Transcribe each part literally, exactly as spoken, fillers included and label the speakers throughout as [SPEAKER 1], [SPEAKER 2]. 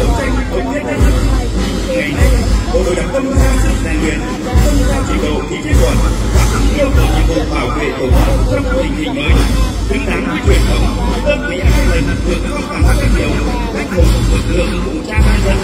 [SPEAKER 1] đấu tranh thống nhất đất nước. Ngày nay, bộ đội đặc công ra sức rèn luyện, nâng cao trình độ ý chí luận và yêu cầu nhiệm vụ bảo vệ tổ quốc trong tình hình mới, xứng đáng với truyền thống đơn vị hai lần vượt qua toàn các điều anh hùng lực lượng vũ trang nhân dân.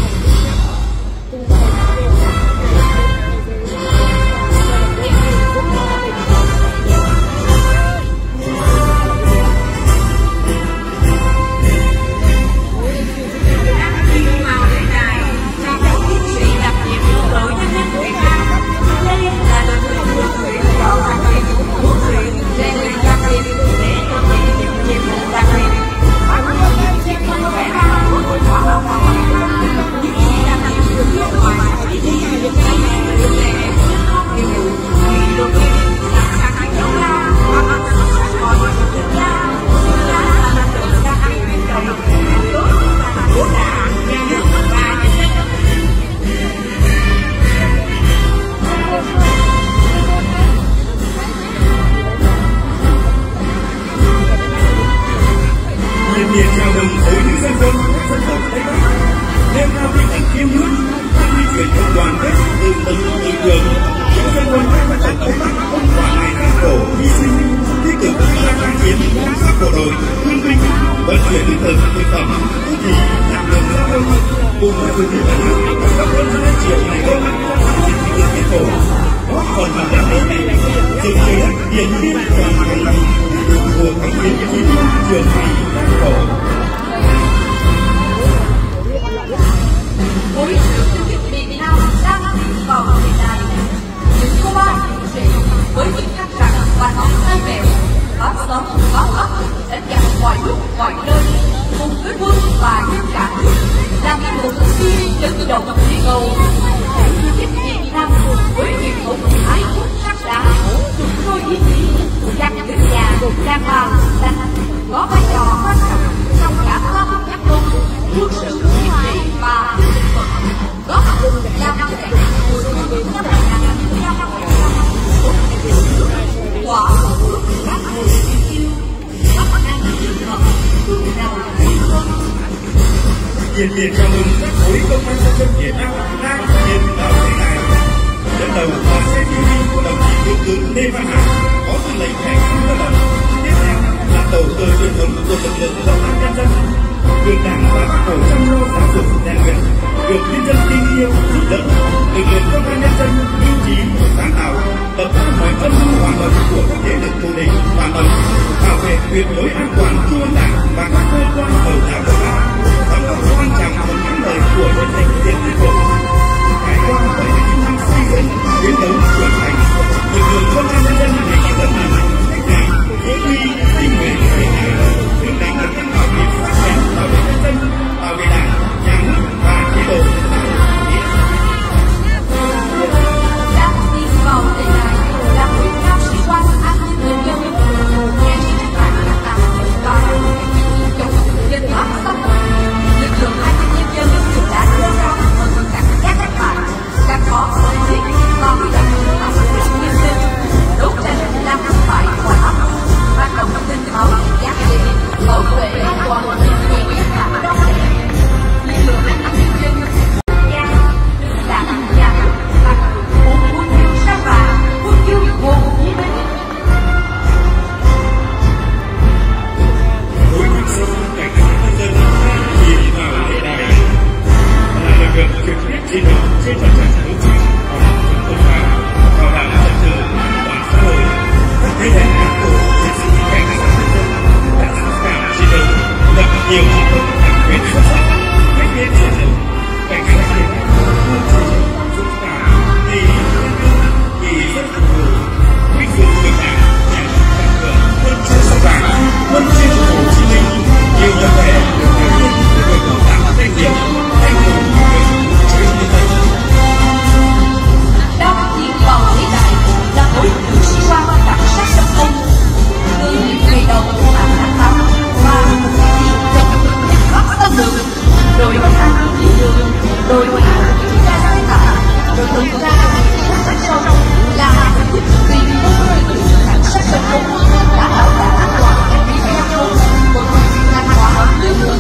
[SPEAKER 1] Nhiệt liệt chào mừng các khối công an nhân dân Việt Nam đang thực hiện bảo vệ này. Dẫn đầu là xe chỉ huy của đồng chí Thượng tướng Lê Văn Hải, Phó Tư lệnh Cảnh sát cơ động. Tiếp theo là tổ cờ truyền thống của lực lượng công an nhân dân, được Đảng và Bác Hồ chăm lo giáo dục rèn luyện, được nhân dân tin yêu giúp đỡ. Lực lượng công an nhân dân mưu trí sáng tạo, tập trung mọi tâm tư hoạt động của các thế lực thù địch phản động, bảo vệ tuyệt đối an toàn Trung ương Đảng và các cơ quan bầu đảng của ta. Đóng góp quan trọng vào thắng lợi của nhân dân Điện Biên Phủ. Trải qua bảy mươi chín năm xây dựng, chiến đấu trưởng thành, lực lượng công an nhân dân ngày càng lớn mạnh, cách mạng, chính quy, tinh nhuệ, hiện đại, xứng đáng là thanh bảo vệ phát triển, bảo vệ nhân dân, bảo vệ Đảng, nhà nước và chế độ.
[SPEAKER 2] Đang đi vào đề tài là quyết cao sĩ quan an ninh nhân dân, nghe những bạn các bạn và chống dân pháp xâm lược. Lực lượng an ninh nhân dân đã đưa ra hơn cả các cách mạng, các khó khăn thiết và huy động các lực lượng nhân dân đấu tranh làm thất bại mọi áp lực, hoạt động tình báo giá trị, bảo vệ an toàn về các bạn đông đảo. Lực lượng an ninh nhân dân gia đảng nhà nước và quân quân yêu sao vàng, quân yêu Hồ Chí Minh.
[SPEAKER 1] Đối với sự cảnh sát nhân dân nhìn vào đề tài là lực lượng trực tiếp chiến đấu trên mặt trận đấu tranh phòng chống tội phạm, bảo đảm trật tự an toàn xã hội. Các thế hệ cán bộ chiến sĩ cảnh sát nhân dân đã sẵn sàng chiến đấu, lập nhiều chiến công đặc biệt xuất sắc, quyết liệt chiến đấu. Cảnh sát nhân dân luôn chỉ dũng cảm vì nhân dân, vì dân phục vụ, vinh dự người Đảng, nhà nước tặng thưởng huân chương sao vàng, huân chương Hồ Chí Minh, nhiều tập thể được cá nhân được công tác danh hiệu anh hùng lực lượng vũ trang nhân dân.
[SPEAKER 2] Đang tiến vào vĩ đại là đối tượng sĩ quan cảnh sát giao thông từ những ngày đầu của tháng tám và một ngày chống giặc Pháp xâm lược, đội công an trên đường, đội công an kiểm tra xe tải, đội tuần tra cảnh sát giao thông là những viên của lực lượng cảnh sát giao thông đã bảo đảm an toàn cho người giao thông, một an toàn lưới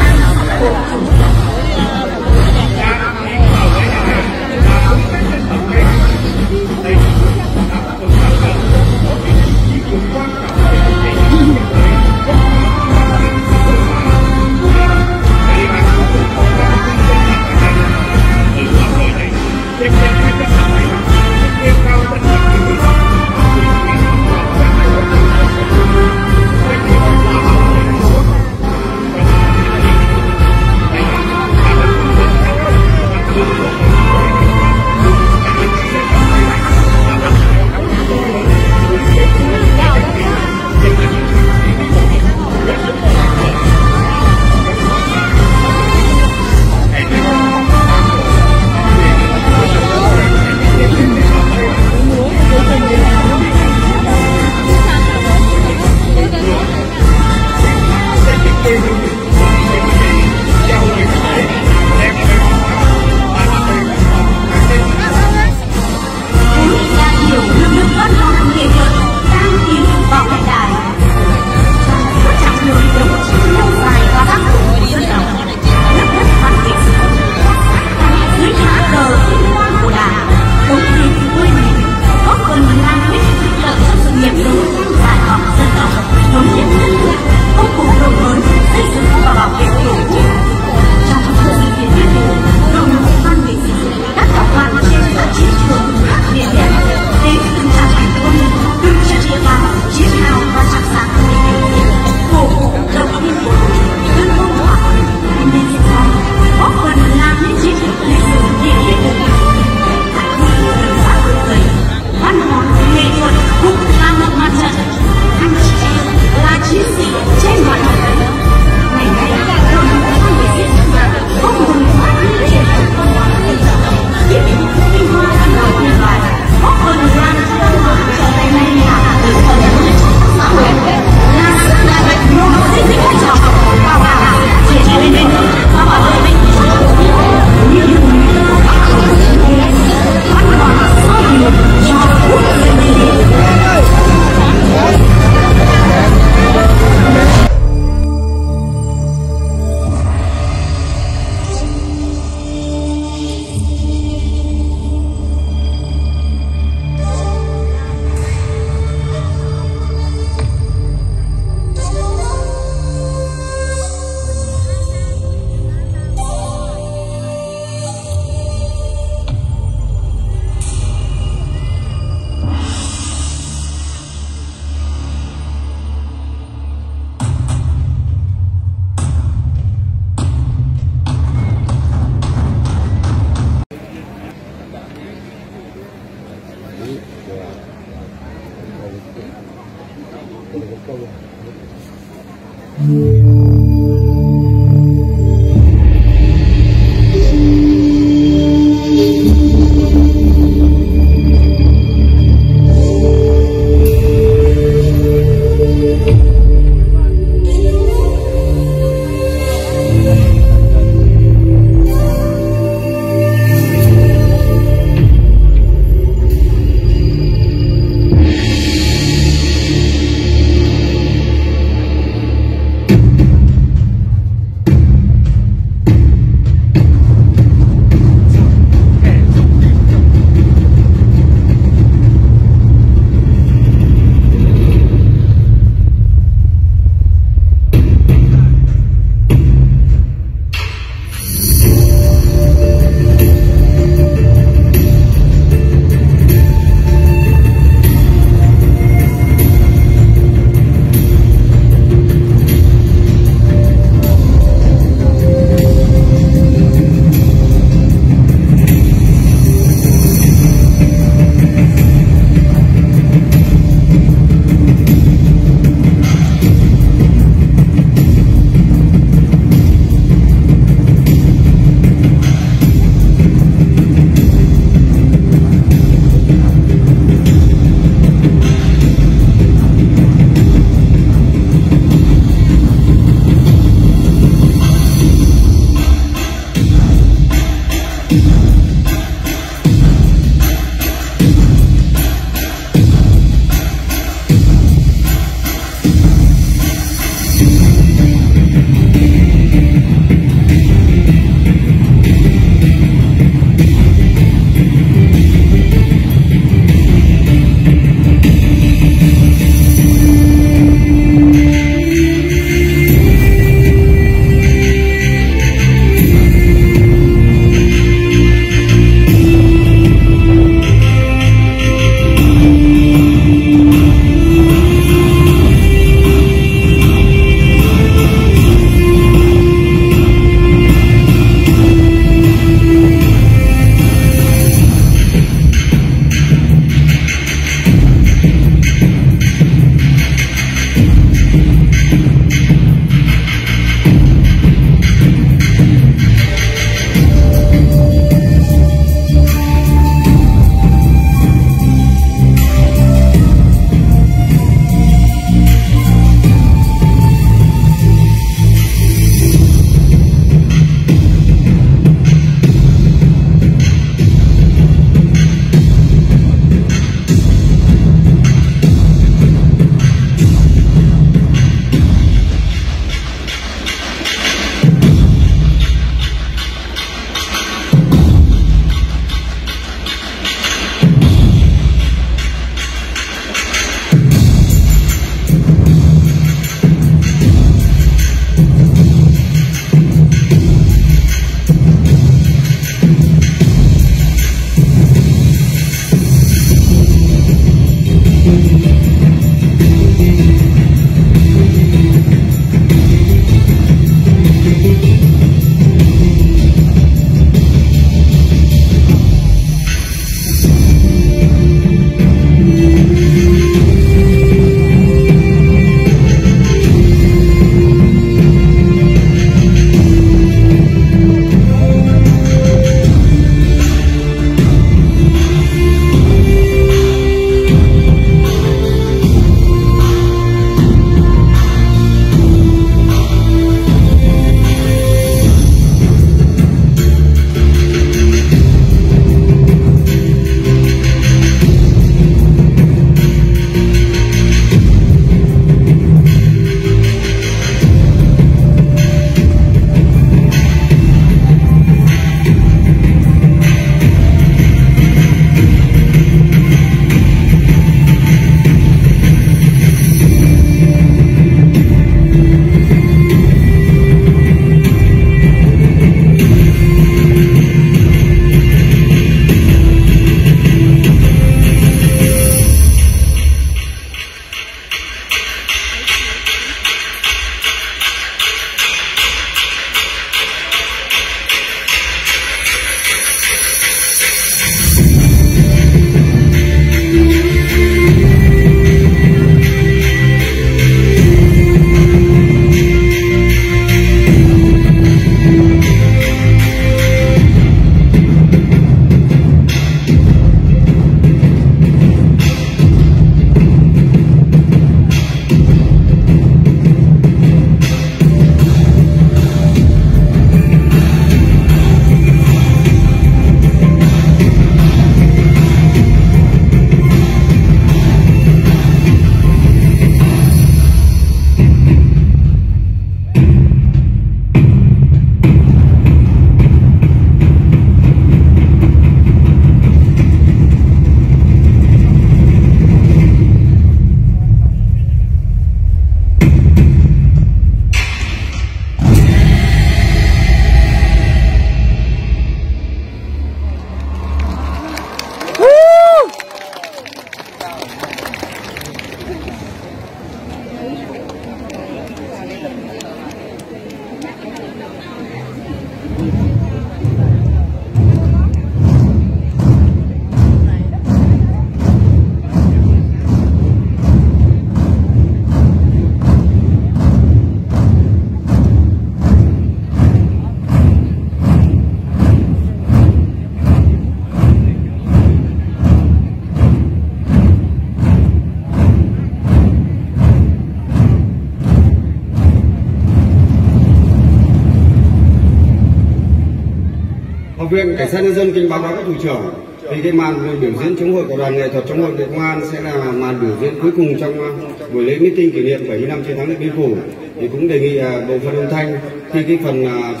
[SPEAKER 3] viện Cảnh sát nhân dân kính báo cáo các thủ trưởng, thì cái màn biểu diễn chống hội của đoàn nghệ thuật chống hội Bộ Công an sẽ là màn biểu diễn cuối cùng trong buổi lễ meeting kỷ niệm bảy mươi năm chiến thắng Điện Biên Phủ. Thì cũng đề nghị bộ phận âm thanh khi cái phần